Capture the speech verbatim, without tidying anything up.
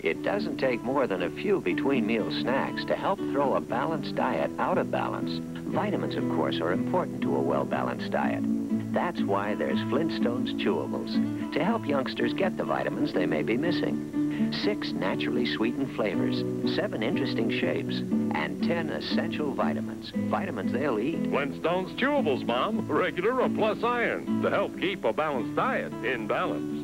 It doesn't take more than a few between-meal snacks to help throw a balanced diet out of balance. Vitamins, of course, are important to a well-balanced diet. That's why there's Flintstone's Chewables, to help youngsters get the vitamins they may be missing. Six naturally sweetened flavors, seven interesting shapes, and ten essential vitamins. Vitamins they'll eat. Flintstone's Chewables, Mom. Regular or plus iron, to help keep a balanced diet in balance.